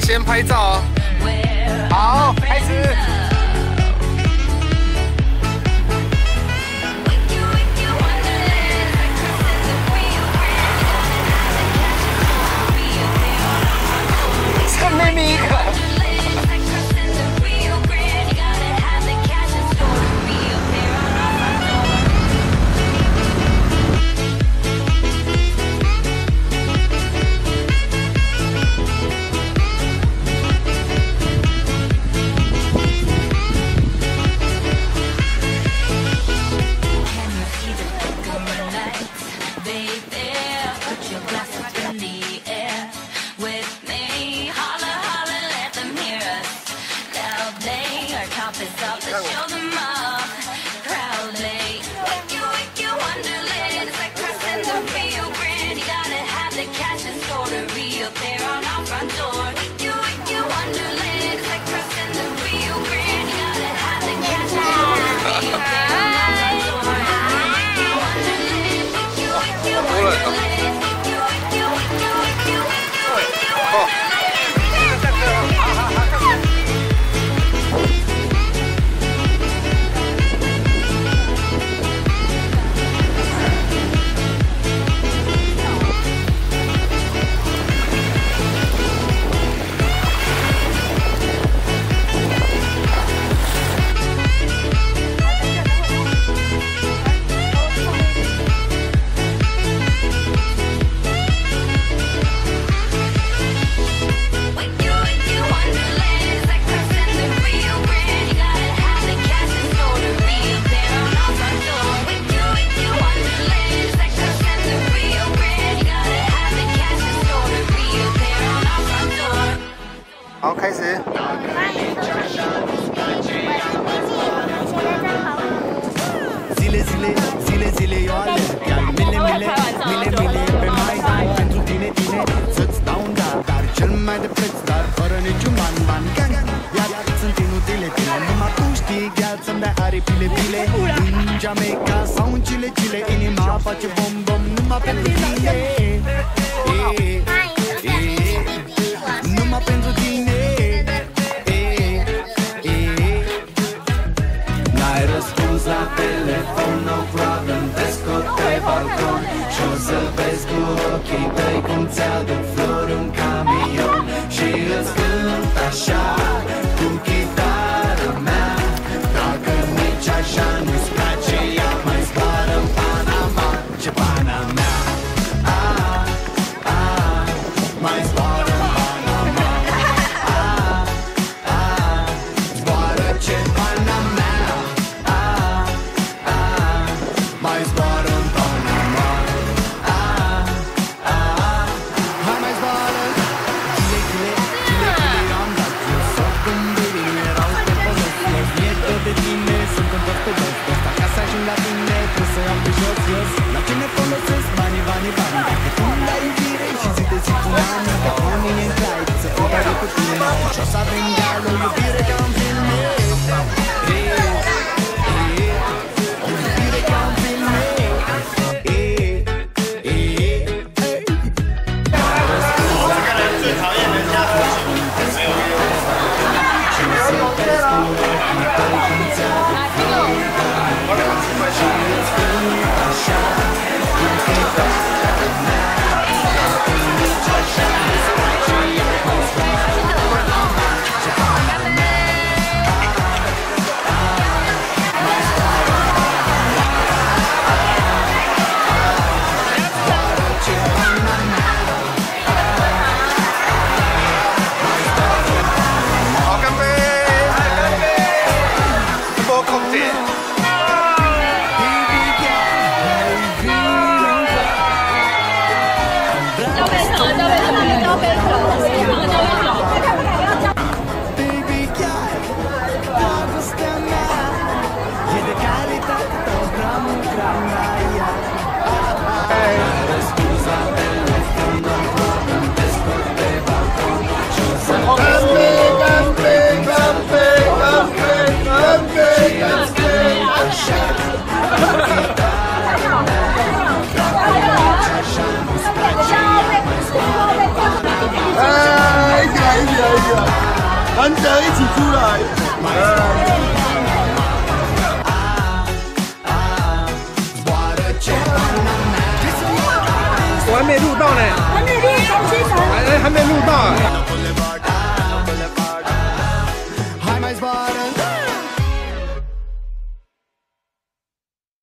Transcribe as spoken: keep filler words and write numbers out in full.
先拍照哦。好，开始。这妹妹一个。 好，开始。Zile, zile, zile, zile, eu alerg iar mile, mile, mile, mile pe Maidan pentru tine, tine să-ți dau un dar, dar cel mai de preț, dar fără niciun ban, ban, gang, iar sunt inutile, tine, numai tu știi, gheal să-mi dai aripile, bile, în Jamaica sau în Chile, Chile, inima face bom, bom, numai pentru tine, numai pentru tine. La telefon, no problem, te scot pe balcon și o să vezi cu ochii tăi cum ți-aduc flori un camion și îți cânt așa cu chitara mea. Dacă nici așa nu-ți place, ea mai zboară în Panama, ce pana mea. Ah, ah, mai zboară în Panama. Ah, ah, zboară ce pana mea. Mai zboară în Panama. Ah, ah, hai mai zboară. Chile, chile, chile, chile, am dat jos. Să gândiri, erau pe polos. E tot de tine, sunt întors pe dos. Asta ca să ajung la tine, trebuie să am pe jos, jos. La ce ne folosesc banii, banii, banii? Dacă tu la iubire și zi de zi cu ani, că oamenii e în crai, să îmi pare cu tine. Și o să avem gal o iubire ca în filme. 啊，难得一起出来。 我还没录到呢， 还没录到现场， 还还没录到。